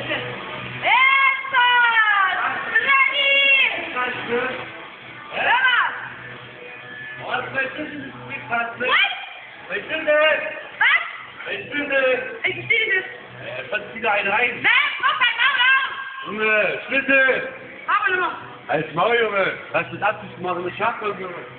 Was ist denn? Ich verstehe das. Kannst wieder einen rein? Nein, mach dein Maul auf! Junge, Schlüssel! Hau mal nochmal. Als Maul, Junge! Hast du das Absicht gemacht? Ich hab das, Junge!